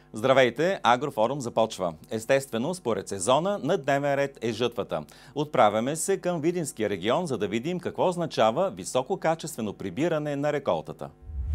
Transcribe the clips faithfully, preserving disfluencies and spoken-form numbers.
Здравейте! Агрофорум започва. Естествено, според сезона, на дневен ред е жътвата. Отправяме се към Видинския регион, за да видим какво означава висококачествено прибиране на реколтата.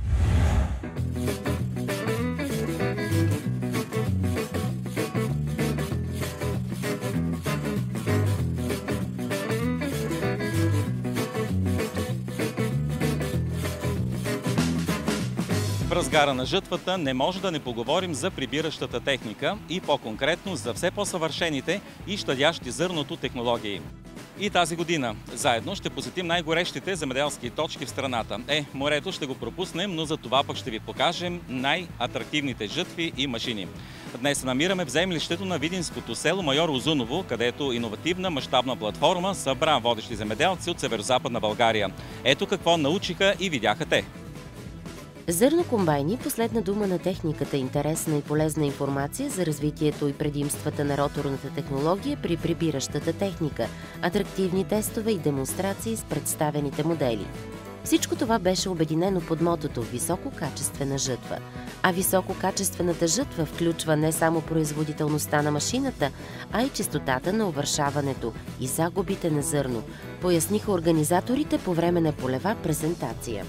В разгара на жътвата не може да не поговорим за прибиращата техника и по-конкретно за все по-съвършените и щадящи зърното технологии. И тази година заедно ще посетим най-горещите земеделски точки в страната. Е, морето ще го пропуснем, но за това пък ще ви покажем най-атрактивните жътви и машини. Днес се намираме в землището на видинското село Майор Узуново, където иновативна мащабна платформа събра водещи земеделци от северозападна България. Ето какво научиха и видяха те. Зърнокомбайни – последна дума на техниката, интересна и полезна информация за развитието и предимствата на роторната технология при прибиращата техника, атрактивни тестове и демонстрации с представените модели. Всичко това беше обединено под мотото «Висококачествена жътва». А висококачествената жътва включва не само производителността на машината, а и честотата на овършаването и загубите на зърно, поясниха организаторите по време на полева презентация.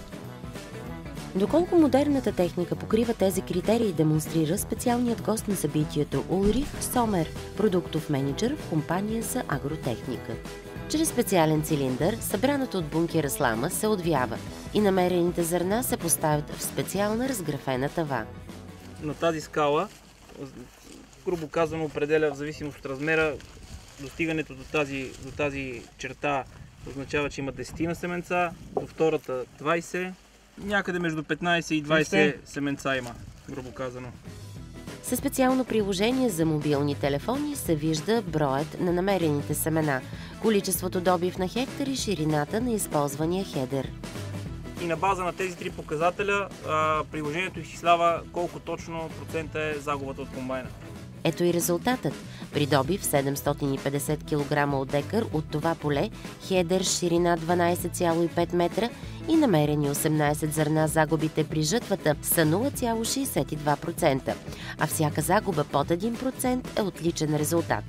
Доколко модерната техника покрива тези критерии, демонстрира специалният гост на събитието Улрих Сомер, продуктов мениджър в компания за агротехника. Чрез специален цилиндър, събраната от бункера слама се отвява и намерените зърна се поставят в специална разграфена тава. На тази скала, грубо казано, определя в зависимост от размера, достигането до тази, до тази черта означава, че има десет семенца, до втората двайсет. Някъде между петнайсет и двайсет семенца има, грубо казано. Със специално приложение за мобилни телефони се вижда броят на намерените семена, количеството добив на хектар и ширината на използвания хедер. И на база на тези три показателя приложението изчислява колко точно процента е загубата от комбайна. Ето и резултатът. При добив седемстотин и петдесет килограма от декар от това поле, хедер с ширина дванайсет цяло и пет метра и намерени осемнайсет зърна, загубите при жътвата са нула цяло шейсет и два процента, а всяка загуба под един процент е отличен резултат.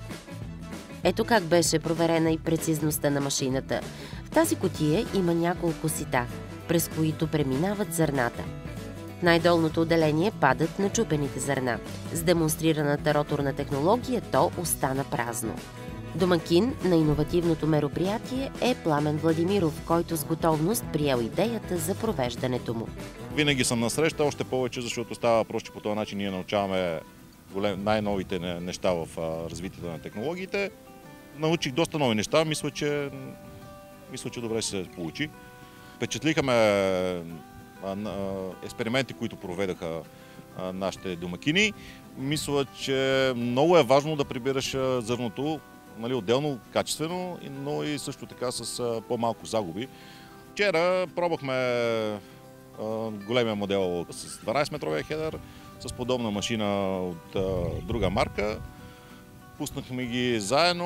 Ето как беше проверена и прецизността на машината. В тази кутия има няколко сита, през които преминават зърната. В най-долното отделение падат начупените зърна. С демонстрираната роторна технология то остана празно. Домакин на иновативното мероприятие е Пламен Владимиров, който с готовност приел идеята за провеждането му. Винаги съм насреща, още повече, защото става въпрос, че по този начин ние научаваме най-новите неща в развитието на технологиите. Научих доста нови неща, мисля, че, мисля, че добре се получи. Впечатлиха ме експерименти, които проведаха нашите домакини. Мисля, че много е важно да прибираш зърното, нали, отделно, качествено, но и също така с по-малко загуби. Вчера пробвахме големия модел с дванайсет метровия хедър, с подобна машина от друга марка. Пуснахме ги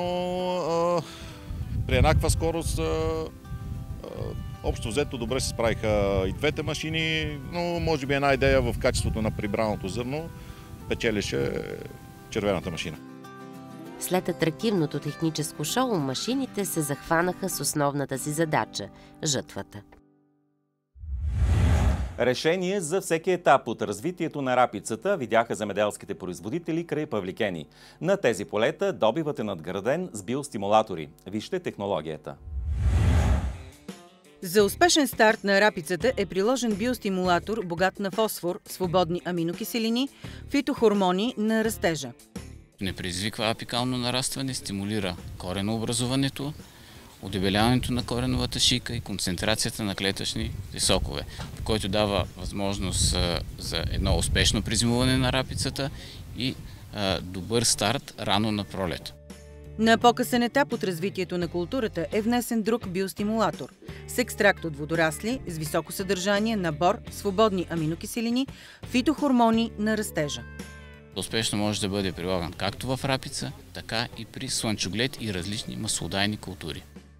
заедно при еднаква скорост. Общо взето добре се справиха и двете машини, но може би една идея в качеството на прибраното зърно печелеше червената машина. След атрактивното техническо шоу, машините се захванаха с основната си задача – жътвата. Решение за всеки етап от развитието на рапицата видяха земеделските производители край Павликени. На тези полета добивът е надграден с биостимулатори. Вижте технологията. За успешен старт на рапицата е приложен биостимулатор, богат на фосфор, свободни аминокиселини, фитохормони на растежа. Не предизвиква апикално нарастване, стимулира коренообразуването, удебеляването на кореновата шийка и концентрацията на клетъчни сокове, който дава възможност за едно успешно призимуване на рапицата и добър старт рано на пролет. На по-късен етап от развитието на културата е внесен друг биостимулатор с екстракт от водорасли с високо съдържание на бор, свободни аминокиселини, фитохормони на растежа. Успешно може да бъде прилаган както в рапица, така и при слънчоглед и различни маслодайни култури.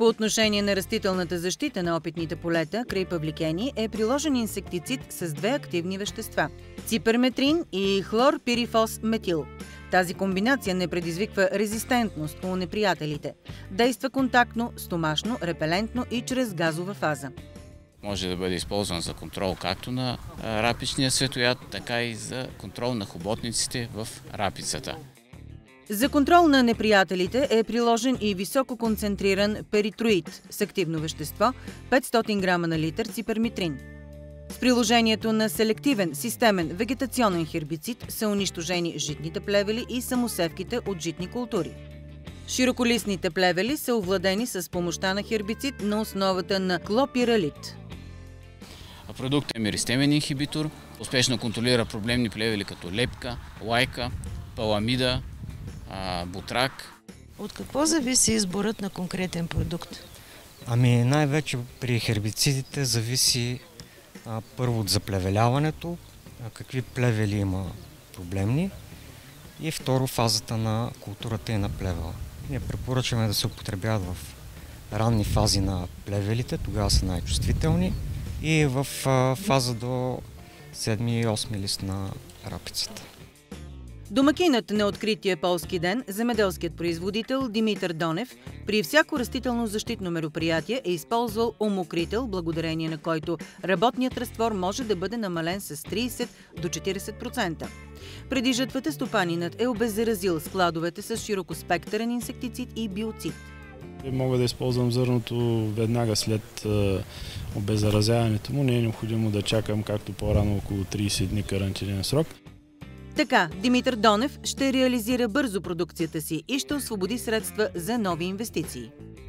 По отношение на растителната защита на опитните полета край Павликени е приложен инсектицид с две активни вещества – циперметрин и хлорпирифос-метил. Тази комбинация не предизвиква резистентност у неприятелите. Действа контактно, стомашно, репелентно и чрез газова фаза. Може да бъде използван за контрол както на рапичния светояд, така и за контрол на хоботниците в рапицата. За контрол на неприятелите е приложен и високо концентриран перитроид с активно вещество петстотин грама на литър циперметрин. С приложението на селективен системен вегетационен хербицид са унищожени житните плевели и самосевките от житни култури. Широколистните плевели са овладени с помощта на хербицид на основата на клопиралит. Продуктът е меристемен инхибитор, успешно контролира проблемни плевели като лепка, лайка, паламида, бутрак. От какво зависи изборът на конкретен продукт? Ами най-вече при хербицидите зависи а, първо от заплевеляването, а, какви плевели има проблемни, и второ фазата на културата и на плевела. Ние препоръчваме да се употребяват в ранни фази на плевелите, тогава са най-чувствителни, и в а, фаза до седми и осми лист на рапицата. Домакинът на открития полски ден, земеделският производител Димитър Донев, при всяко растително защитно мероприятие е използвал омокрител, благодарение на който работният разтвор може да бъде намален с трийсет до четирийсет процента. Преди жатвата стопанинът е обеззаразил складовете с широкоспектърен инсектицид и биоцид. Мога да използвам зърното веднага след обеззаразяването му. Не е необходимо да чакам, както по-рано, около трийсет дни карантинен срок. Така, Димитър Донев ще реализира бързо продукцията си и ще освободи средства за нови инвестиции.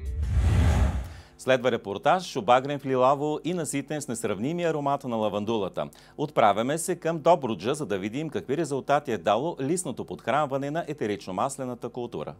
Следва репортаж, обагрен в лилаво и наситен с несравнимия аромата на лавандулата. Отправяме се към Добруджа, за да видим какви резултати е дало листното подхранване на етерично-маслената култура.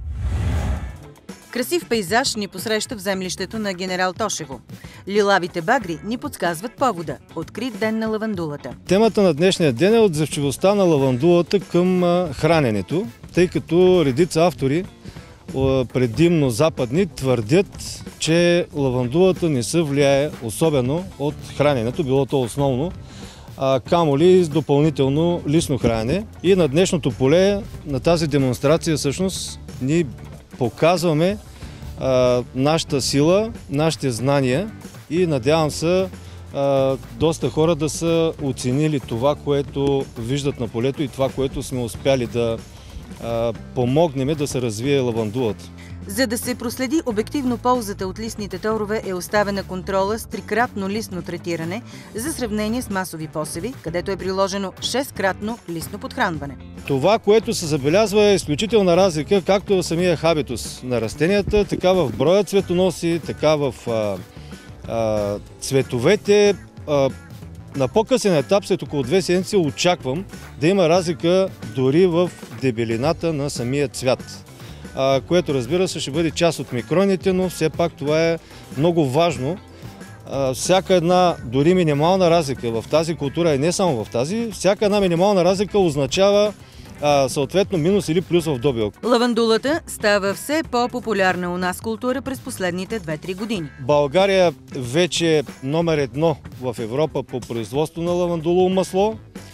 Красив пейзаж ни посреща в землището на генерал Тошево. Лилавите багри ни подсказват повода – открит ден на лавандулата. Темата на днешния ден е отзивчивостта на лавандулата към храненето, тъй като редица автори, предимно западни, твърдят, че лавандулата не се влияе особено от храненето, било то основно, а камо ли с допълнително лисно хранене. И на днешното поле, на тази демонстрация всъщност ни показваме а, нашата сила, нашите знания и надявам се а, доста хора да са оценили това, което виждат на полето и това, което сме успяли да а, помогнем да се развие лавандулата. За да се проследи обективно ползата от листните торове, е оставена контрола с трикратно листно третиране за сравнение с масови посеви, където е приложено шесткратно листно подхранване. Това, което се забелязва, е изключителна разлика както в самия хабитус на растенията, така в броя цветоноси, така в а, а, цветовете. А, на по-късен етап, след около две седмици, очаквам да има разлика дори в дебелината на самия цвят, което, разбира се, ще бъде част от микроните, но все пак това е много важно. Всяка една, дори минимална разлика в тази култура, и не само в тази, всяка една минимална разлика означава съответно минус или плюс в добивка. Лавандулата става все по-популярна у нас култура през последните две-три години. България вече е номер едно в Европа по производство на лавандулово масло.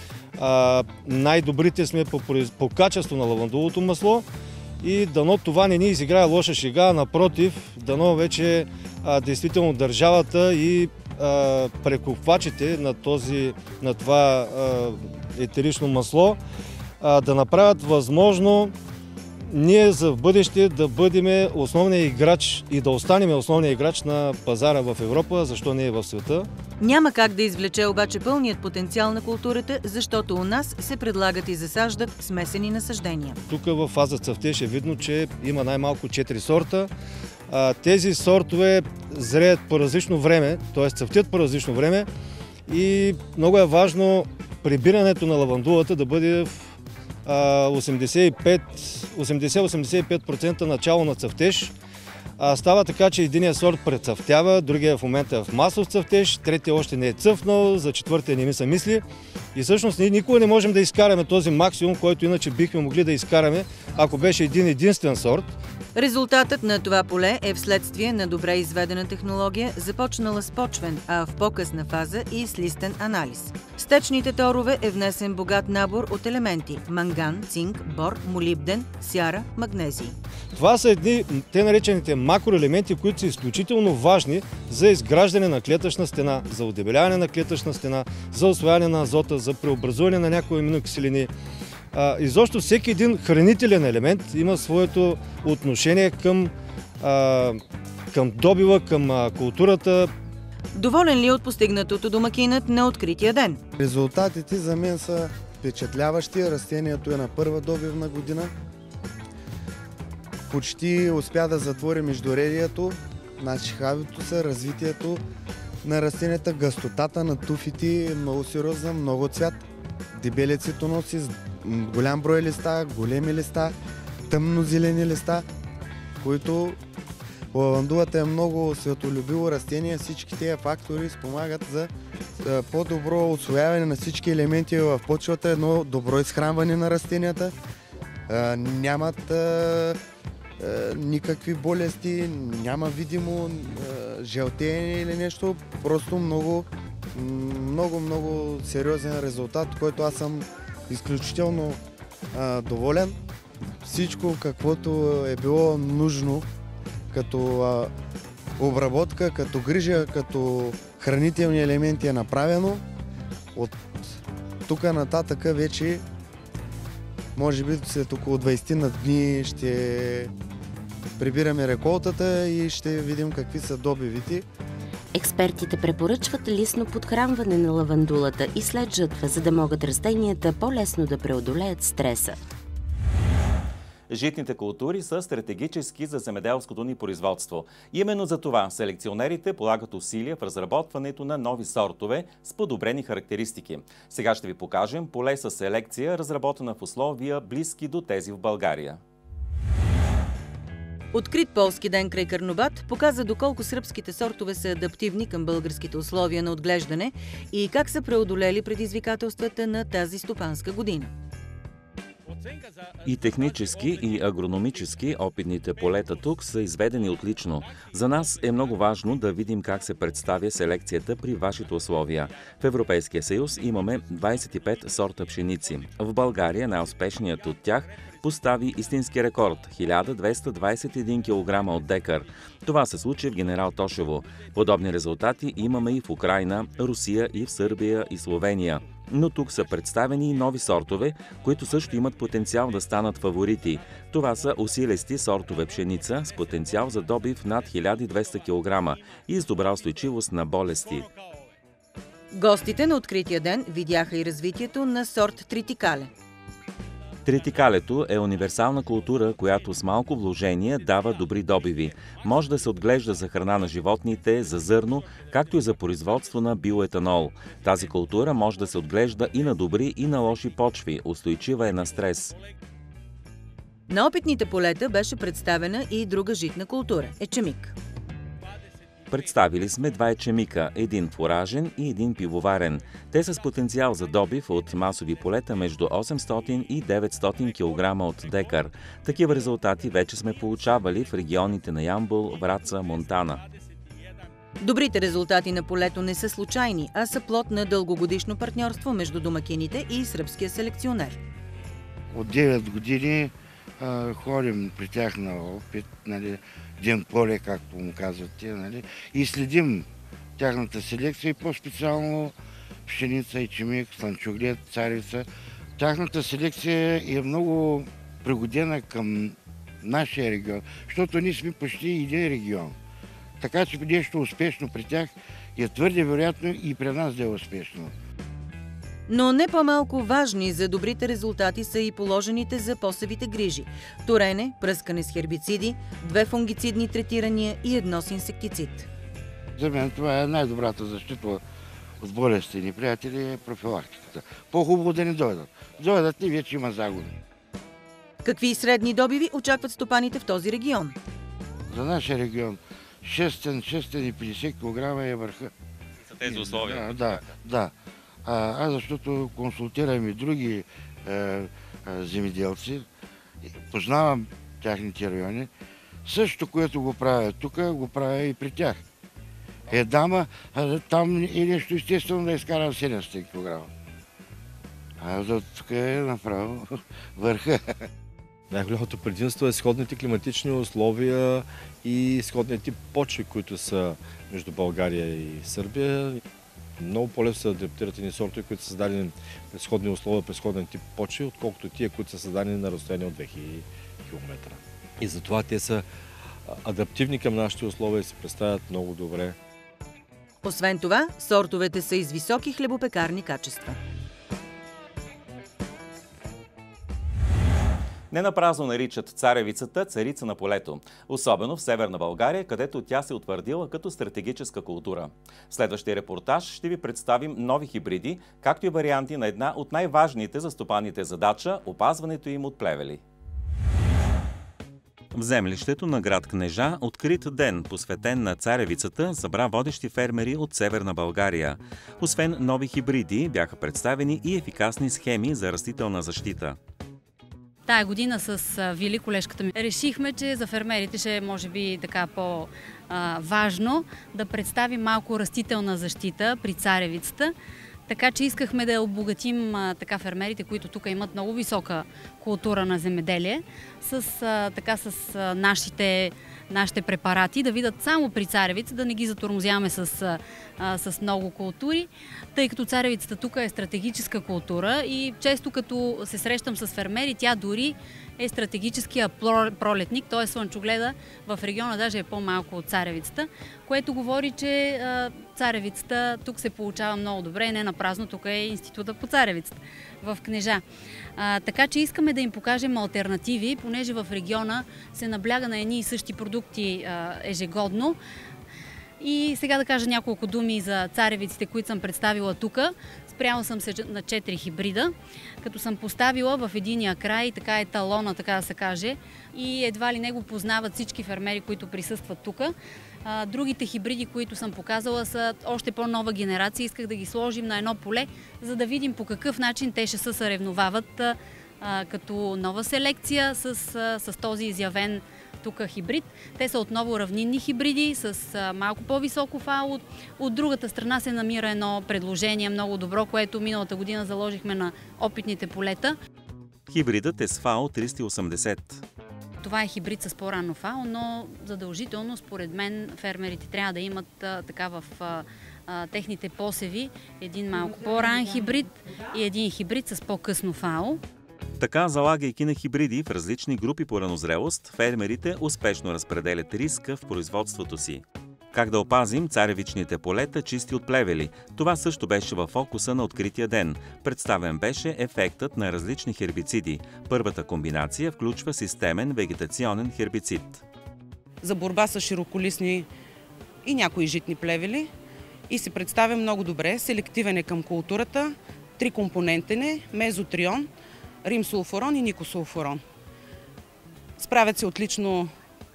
Най-добрите сме по, по качество на лавандуловото масло. И дано това не ни изиграе лоша шега, напротив, дано вече а, действително държавата и а, прекупвачите на, този, на това а, етерично масло а, да направят възможно ние за в бъдеще да бъдем основния играч и да останем основния играч на пазара в Европа, защо не и в света. Няма как да извлече обаче пълният потенциал на културата, защото у нас се предлагат и засаждат смесени насаждения. Тук в фаза цъфтеж е видно, че има най-малко четири сорта. Тези сортове зреят по различно време, т.е. цъфтят по различно време и много е важно прибирането на лавандулата да бъде в осемдесет и пет до осемдесет и пет процента начало на цъфтеж. Става така, че единият сорт прецъфтява, другия в момента е в масов цъфтеж, третия още не е цъфнал, за четвъртия не ми се мисли. И всъщност ние никога не можем да изкараме този максимум, който иначе бихме могли да изкараме, ако беше един единствен сорт. Резултатът на това поле е вследствие на добре изведена технология, започнала с почвен, а в по-късна фаза и с листен анализ. В течните торове е внесен богат набор от елементи – манган, цинк, бор, молибден, сяра, магнезий. Това са едни, те наречените макроелементи, които са изключително важни за изграждане на клетъчна стена, за удебеляване на клетъчна стена, за усвояване на азота, за преобразуване на някои аминокиселини. Изобщо всеки един хранителен елемент има своето отношение към, а, към добива, към а, културата. Доволен ли от постигнатото домакинът на открития ден? Резултатите за мен са впечатляващи. Растението е на първа добивна година. Почти успя да затвори междуредието, значи хавито са, развитието на растенията, гъстотата на туфите е много сериозна, много цвят. Дебелецето носи голям брой листа, големи листа, тъмно-зелени листа, които лавандулата е много светолюбиво растение. Всички тези фактори спомагат за по-добро усвояване на всички елементи в почвата, едно добро изхранване на растенията. Нямат никакви болести, няма видимо жълтеене или нещо, просто много, много, много сериозен резултат, който аз съм изключително а, доволен. Всичко, каквото е било нужно като а, обработка, като грижа, като хранителни елементи е направено. От тук нататък вече, може би след около двайсет на дни ще прибираме реколтата и ще видим какви са добивите. Експертите препоръчват лисно подхранване на лавандулата и след жътва, за да могат растенията по-лесно да преодолеят стреса. Житните култури са стратегически за земеделското ни производство. Именно за това селекционерите полагат усилия в разработването на нови сортове с подобрени характеристики. Сега ще ви покажем поле със селекция, разработена в условия близки до тези в България. Открит полски ден край Карнобат показа доколко сръбските сортове са адаптивни към българските условия на отглеждане и как са преодолели предизвикателствата на тази стопанска година. И технически, и агрономически опитните полета тук са изведени отлично. За нас е много важно да видим как се представя селекцията при вашите условия. В Европейския съюз имаме двайсет и пет сорта пшеници. В България най-успешният от тях постави истински рекорд – хиляда двеста двайсет и един килограма от декар. Това се случи в Генерал Тошево. Подобни резултати имаме и в Украйна, Русия, и в Сърбия и Словения. Но тук са представени и нови сортове, които също имат потенциал да станат фаворити. Това са усилести сортове пшеница с потенциал за добив над хиляда и двеста килограма и с добра устойчивост на болести. Гостите на открития ден видяха и развитието на сорт Тритикале. Тритикалето е универсална култура, която с малко вложение дава добри добиви. Може да се отглежда за храна на животните, за зърно, както и за производство на биоетанол. Тази култура може да се отглежда и на добри, и на лоши почви. Устойчива е на стрес. На опитните полета беше представена и друга житна култура – ечемик. Представили сме два ечемика, един фуражен и един пивоварен. Те са с потенциал за добив от масови полета между осемстотин и деветстотин килограма от декар. Такива резултати вече сме получавали в регионите на Ямбол, Враца, Монтана. Добрите резултати на полето не са случайни, а са плод на дългогодишно партньорство между домакините и сръбския селекционер. От девет години а, ходим при тях на опит, нали, ден поле, както му казват те, нали, и следим тяхната селекция и по-специално пшеница, ечемик, слънчоглед, царица. Тяхната селекция е много пригодена към нашия регион, защото ние сме почти един регион. Така че нещо успешно при тях е твърде вероятно и при нас да е успешно. Но не по-малко важни за добрите резултати са и положените за посевите грижи. Торене, пръскане с хербициди, две фунгицидни третирания и едно с инсектицид. За мен това е най-добрата защита от болести ни приятели, е профилактиката. По-хубаво да не дойдат. Дойдат и вече има загуби. Какви средни добиви очакват стопаните в този регион? За нашия регион шестстотин до шестстотин и петдесет килограма е върха. За тези условия? Да, да. да. А, а защото консултирам и други е, е, земеделци, познавам тяхните райони, Същото, което го правя тук, го правя и при тях. Е, дама, там е нещо естествено да изкарам седемстотин килограма. А за тук е направо върха. Най-голямото предимство е сходните климатични условия и сходните почви, които са между България и Сърбия. Много по-лесно се адаптират едни сортове, които са създадени при сходни условия, при сходен тип почви, отколкото тия, които са създадени на разстояние от две хиляди километра. И затова те са адаптивни към нашите условия и се представят много добре. Освен това, сортовете са из високи хлебопекарни качества. Не напразно наричат царевицата царица на полето, особено в Северна България, където тя се утвърдила като стратегическа култура. В следващия репортаж ще ви представим нови хибриди, както и варианти на една от най-важните за стопаните задача – опазването им от плевели. В землището на град Кнежа открит ден, посветен на царевицата, събра водещи фермери от Северна България. Освен нови хибриди, бяха представени и ефикасни схеми за растителна защита. Тая година с Вили, колежката ми, решихме, че за фермерите ще е може би така по-важно да представим малко растителна защита при царевицата. Така че искахме да обогатим а, така фермерите, които тук имат много висока култура на земеделие, с, а, така, с а, нашите, нашите препарати, да видят само при царевица, да не ги затормозяваме с, а, с много култури, тъй като царевицата тук е стратегическа култура и често като се срещам с фермери, тя дори е стратегическия пролетник, т.е. слънчогледа в региона даже е по-малко от царевицата, което говори, че а, царевицата тук се получава много добре и не напразно тук е института по царевицата в Кнежа. А, така че искаме да им покажем алтернативи, понеже в региона се набляга на едни и същи продукти а, ежегодно. И сега да кажа няколко думи за царевиците, които съм представила тук. Спряла съм се на четири хибрида, като съм поставила в единия край, така е талона, така да се каже, и едва ли не го познават всички фермери, които присъстват тук. Другите хибриди, които съм показала, са още по-нова генерация. Исках да ги сложим на едно поле, за да видим по какъв начин те ще се съревновават като нова селекция с, с този изявен тук хибрид. Те са отново равнинни хибриди с а, малко по-високо ФАО. От, от другата страна се намира едно предложение много добро, което миналата година заложихме на опитните полета. Хибридът е с ФАО триста и осемдесет. Това е хибрид с по-ранно ФАО, но задължително според мен фермерите трябва да имат а, така в а, а, техните посеви един малко по-ран хибрид и един хибрид с по-късно ФАО. Така, залагайки на хибриди в различни групи по ранозрелост, фермерите успешно разпределят риска в производството си. Как да опазим царевичните полета чисти от плевели? Това също беше във фокуса на открития ден. Представен беше ефектът на различни хербициди. Първата комбинация включва системен вегетационен хербицид. За борба с широколистни и някои житни плевели и се представя много добре. Селективен е към културата, трикомпонентен е, мезотрион, римсулфурон и никосулфурон. Справят се отлично,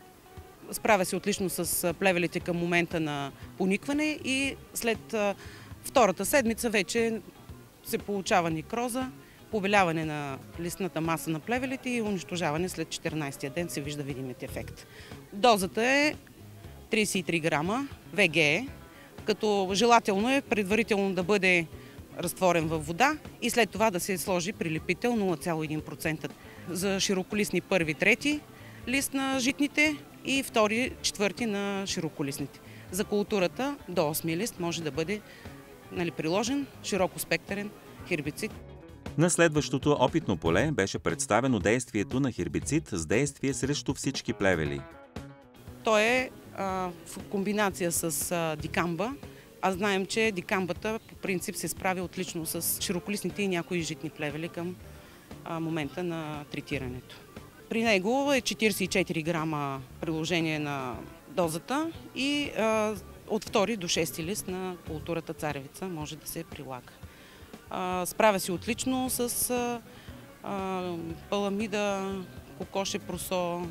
справя се отлично с плевелите към момента на поникване и след втората седмица вече се получава некроза, побеляване на листната маса на плевелите и унищожаване след четиринайсетия ден се вижда видимият ефект. Дозата е трийсет и три грама В Г Е, като желателно е предварително да бъде разтворен във вода и след това да се сложи прилепител нула цяло един процента. За широколистни първи, трети лист на житните и втори, четвърти на широколистните. За културата до осми лист може да бъде нали, приложен широкоспектърен хербицид. На следващото опитно поле беше представено действието на хербицид с действие срещу всички плевели. Той е а, в комбинация с а, дикамба. А знаем, че дикамбата по принцип се справя отлично с широколистните и някои житни плевели към а, момента на третирането. При него е четирийсет и четири грама приложение на дозата и а, от втори до шести лист на културата царевица може да се прилага. А, справя се отлично с а, а, паламида, кокоше просо,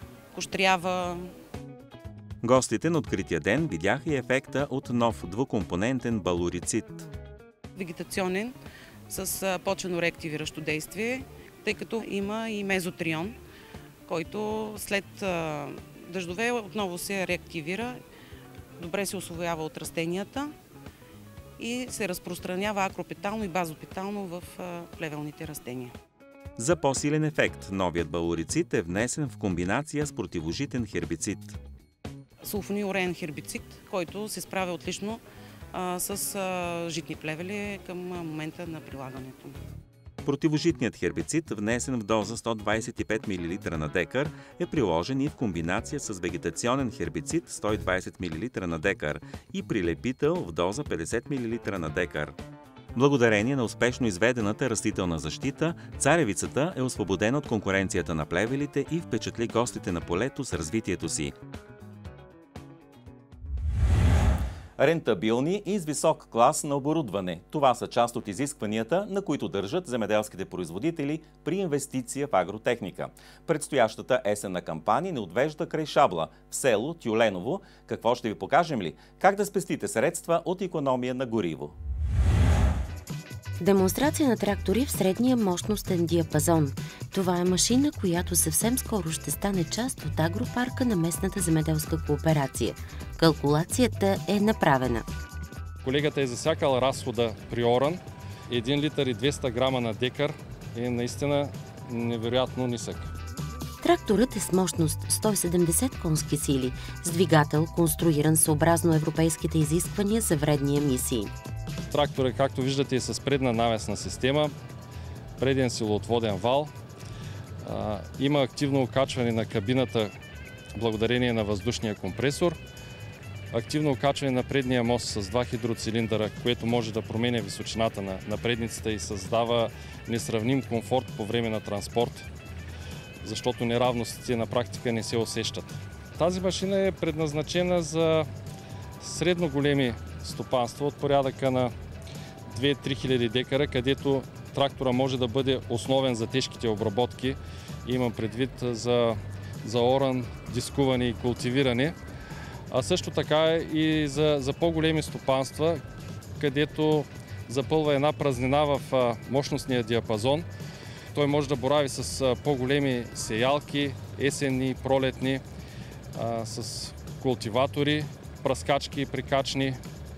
кощрява. Гостите на открития ден видяха и ефекта от нов двукомпонентен балурицид. Вегетационен с почвено-реактивиращо действие, тъй като има и мезотрион, който след дъждове отново се реактивира, добре се усвоява от растенията и се разпространява акропетално и базопетално в плевелните растения. За по-силен ефект, новият балурицид е внесен в комбинация с противожитен хербицид. Сулфониуреен хербицид, който се справя отлично а, с а, житни плевели към момента на прилагането. Противожитният хербицид, внесен в доза сто двадесет и пет милилитра на декар, е приложен и в комбинация с вегетационен хербицид сто и двадесет милилитра на декар и прилепител в доза петдесет милилитра на декар. Благодарение на успешно изведената растителна защита, царевицата е освободена от конкуренцията на плевелите и впечатли гостите на полето с развитието си. Рентабилни и с висок клас на оборудване. Това са част от изискванията, на които държат земеделските производители при инвестиция в агротехника. Предстоящата есенна кампания не отвежда край Шабла, в село Тюленово. Какво ще ви покажем ли? Как да спестите средства от икономия на гориво? Демонстрация на трактори в средния мощностен диапазон. Това е машина, която съвсем скоро ще стане част от агропарка на местната земеделска кооперация. Калкулацията е направена. Колегата е засякал разхода при оран. един литър и двеста грама на декар е наистина невероятно нисък. Тракторът е с мощност сто и седемдесет конски сили, с двигател, конструиран съобразно европейските изисквания за вредни емисии. Тракторът, както виждате, е с предна навесна система, преден силоотводен вал. А, има активно окачване на кабината благодарение на въздушния компресор. Активно окачване на предния мост с два хидроцилиндъра, което може да променя височината на, на предницата и създава несравним комфорт по време на транспорт, защото неравностите на практика не се усещат. Тази машина е предназначена за средно големи стопанства от порядъка на две до три хиляди декара, където трактора може да бъде основен за тежките обработки. Имам предвид за, за оран, дискуване и култивиране. А също така и за, за по-големи стопанства, където запълва една празнина в мощностния диапазон. Той може да борави с по-големи сеялки, есенни, пролетни, с култиватори, пръскачки, прикачни,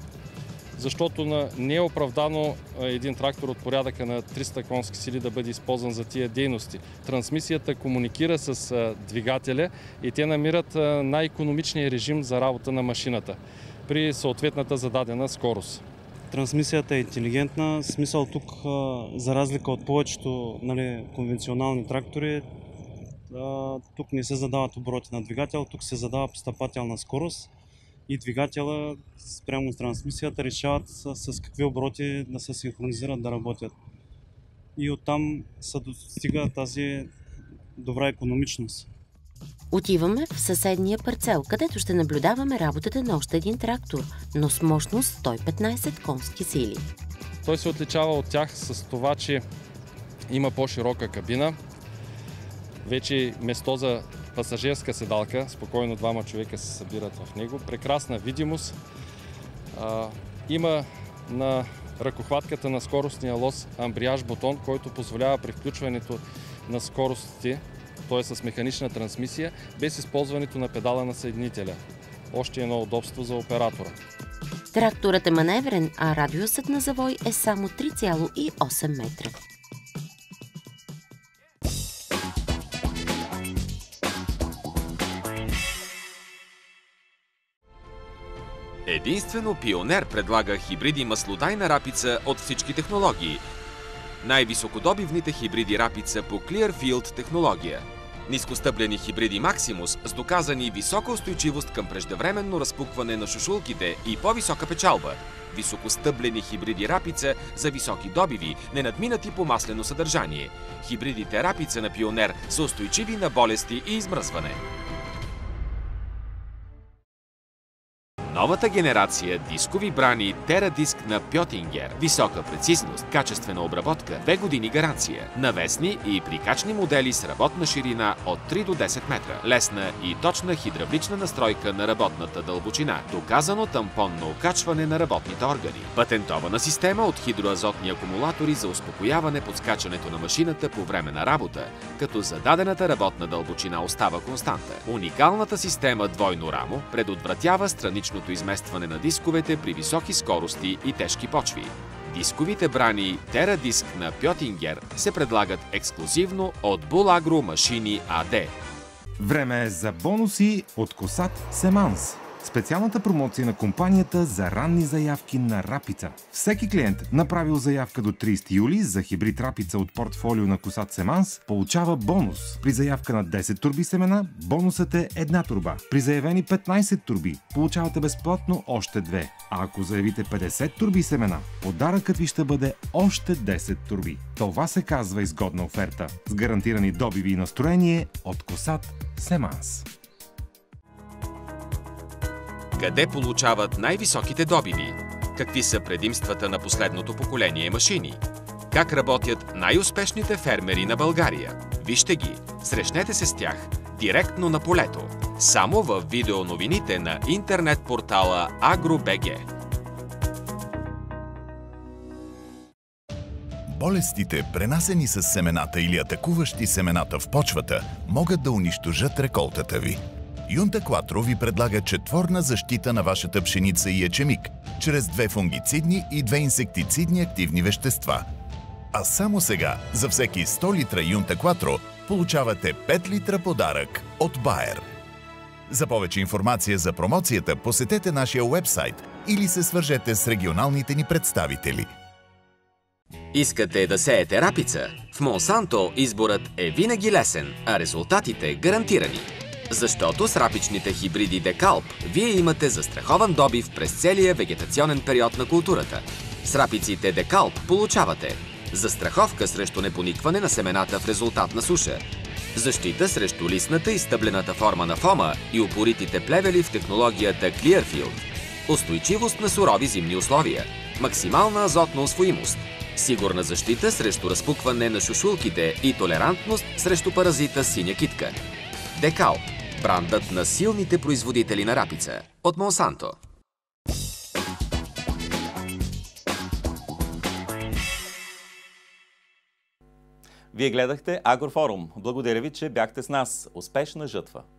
защото не е оправдано един трактор от порядъка на триста конски сили да бъде използван за тия дейности. Трансмисията комуникира с двигателя и те намират най-икономичния режим за работа на машината при съответната зададена скорост. Трансмисията е интелигентна, смисъл тук, за разлика от повечето, нали, конвенционални трактори, тук не се задават обороти на двигател, тук се задава постъпателна скорост и двигателя спрямо с трансмисията решават с, с какви обороти да се синхронизират, да работят. И оттам се достига тази добра икономичност. Отиваме в съседния парцел, където ще наблюдаваме работата на още един трактор, но с мощност сто и петнадесет конски сили. Той се отличава от тях с това, че има по-широка кабина, вече место за пасажирска седалка, спокойно двама човека се събират в него, прекрасна видимост. А, има на ръкохватката на скоростния лоз амбриаж бутон, който позволява при включването на скоростите, т.е. с механична трансмисия, без използването на педала на съединителя. Още едно удобство за оператора. Тракторът е маневрен, а радиусът на завой е само три цяло и осем метра. Единствено Пионер предлага хибриди маслодайна рапица от всички технологии. Най-високодобивните хибриди рапица по Clearfield технология. Нискостъблени хибриди Максимус с доказани висока устойчивост към преждевременно разпукване на шушулките и по-висока печалба. Високостъблени хибриди рапица за високи добиви, ненадминати по маслено съдържание. Хибридите рапица на Пионер са устойчиви на болести и измръзване. новата генерация дискови брани Терадиск на Пьотингер. Висока прецизност, качествена обработка, две години гаранция. Навесни и прикачни модели с работна ширина от три до десет метра. Лесна и точна хидравлична настройка на работната дълбочина. Доказано тампонно окачване на работните органи. Патентована система от хидроазотни акумулатори за успокояване подскачането на машината по време на работа, като зададената работна дълбочина остава константа. Уникалната система двойно рамо предотвратява страничното изместване на дисковете при високи скорости и тежки почви. Дисковите брани Терадиск на Пьотингер се предлагат ексклюзивно от Булagro Машини АД. Време е за бонуси от Косат Семанс. Специалната промоция на компанията за ранни заявки на Рапица. Всеки клиент, направил заявка до тридесети юли за хибрид Рапица от портфолио на Косат Семанс, получава бонус. При заявка на десет турби семена, бонусът е една турба. При заявени петнадесет турби, получавате безплатно още две. А ако заявите петдесет турби семена, подаръкът ви ще бъде още десет турби. Това се казва изгодна оферта. С гарантирани добиви и настроение от Косат Семанс. Къде получават най-високите добиви? Какви са предимствата на последното поколение машини? Как работят най-успешните фермери на България? Вижте ги, срещнете се с тях директно на полето, само в видеоновините на интернет портала AgroBG. Болестите, пренасени с семената или атакуващи семената в почвата, могат да унищожат реколтата ви. Юнта Кватро ви предлага четворна защита на вашата пшеница и ечемик, чрез две фунгицидни и две инсектицидни активни вещества. А само сега, за всеки сто литра Юнта Кватро, получавате пет литра подарък от Байер. За повече информация за промоцията, посетете нашия уебсайт или се свържете с регионалните ни представители. Искате да сеете рапица? В Монсанто изборът е винаги лесен, а резултатите гарантирани. Защото с рапичните хибриди Декалп вие имате застрахован добив през целия вегетационен период на културата. С рапиците Декалп получавате застраховка срещу непоникване на семената в резултат на суша, защита срещу листната и стъблената форма на фома и упоритите плевели в технологията Clearfield, устойчивост на сурови зимни условия, максимална азотна усвоимост, сигурна защита срещу разпукване на шушулките и толерантност срещу паразита синя китка. Декалп – брандът на силните производители на рапица от Монсанто. Вие гледахте Агрофорум. Благодаря ви, че бяхте с нас. Успешна жътва!